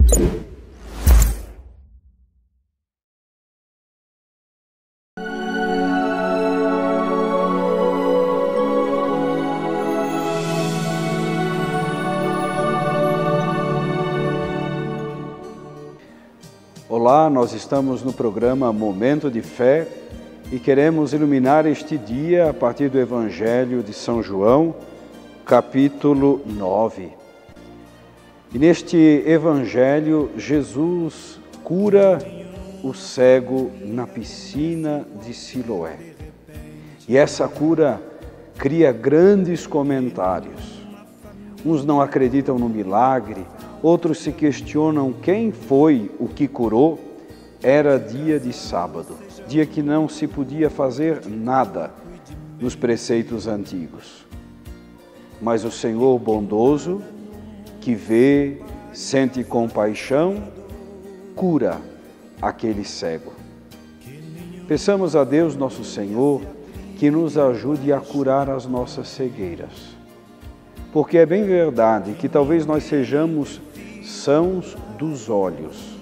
Olá, nós estamos no programa Momento de Fé e queremos iluminar este dia a partir do Evangelho de São João, capítulo 9. E neste Evangelho, Jesus cura o cego na piscina de Siloé. E essa cura cria grandes comentários. Uns não acreditam no milagre, outros se questionam quem foi o que curou. Era dia de sábado, dia que não se podia fazer nada nos preceitos antigos. Mas o Senhor bondoso, que vê, sente compaixão, cura aquele cego. Peçamos a Deus, nosso Senhor, que nos ajude a curar as nossas cegueiras. Porque é bem verdade que talvez nós sejamos sãos dos olhos,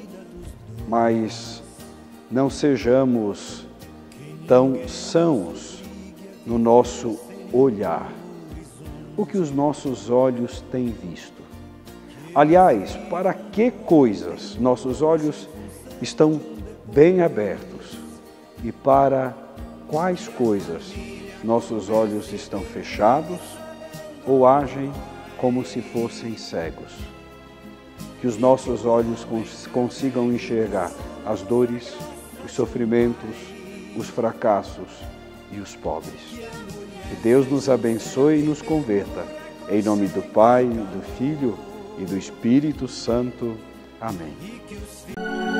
mas não sejamos tão sãos no nosso olhar. O que os nossos olhos têm visto? Aliás, para que coisas nossos olhos estão bem abertos e para quais coisas nossos olhos estão fechados ou agem como se fossem cegos? Que os nossos olhos consigam enxergar as dores, os sofrimentos, os fracassos e os pobres. Que Deus nos abençoe e nos converta. Em nome do Pai, do Filho e do Espírito Santo. Amém.